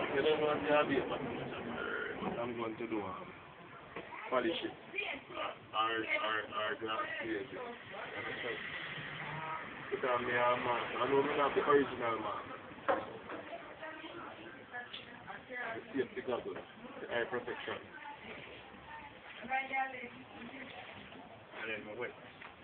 You don't want to have it, but I'm going to do polish it. Or glass plate it. Put on me a mask. I know me not the original mask. The safety goggles. The eye protection. And then my wet.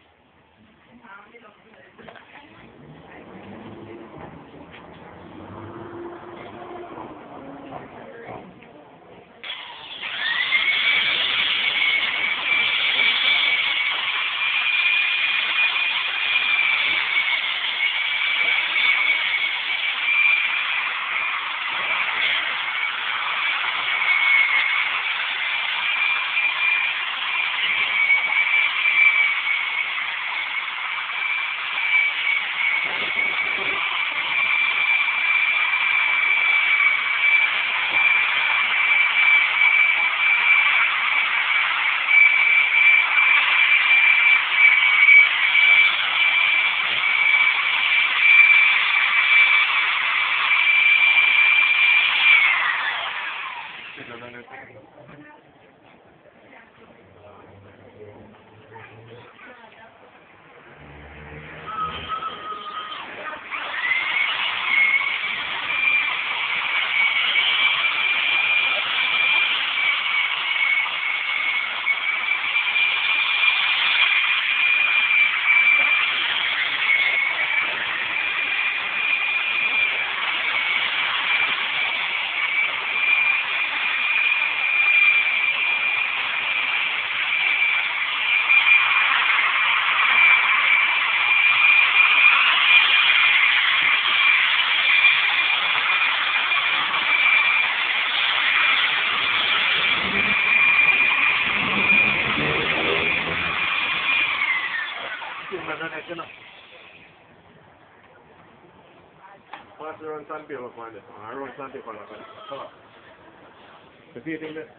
Pass around sandpaper on this one. I run sandpaper on this. Come on. You see anything there?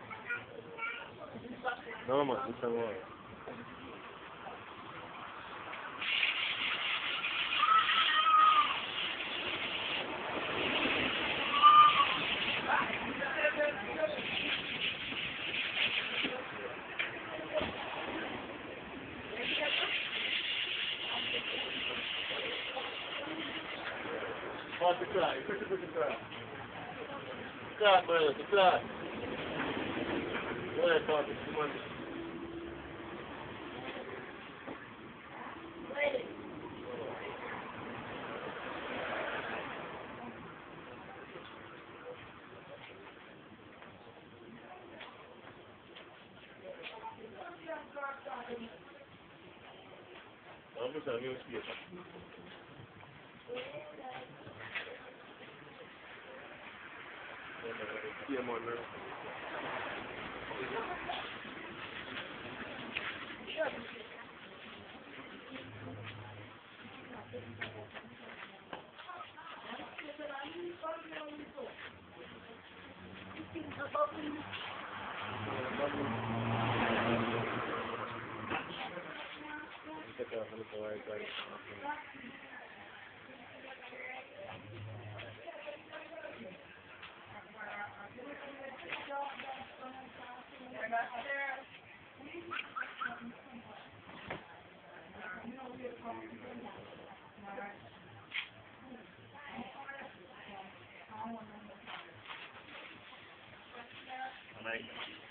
No man, it's a wall. What's the clock? Put the clock. Clock, brother, the clock. Go ahead, Bobby. Come on. Vamos a ver os pies. Yeah, man. Nice.